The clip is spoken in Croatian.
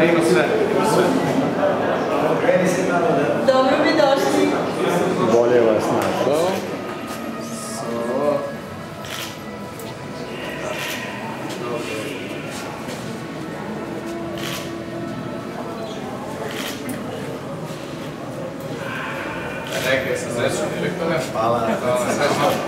ima sve. Dobro mi došli. Bolje vas našao. Rekao sam sreću direktore. Hvala na tome.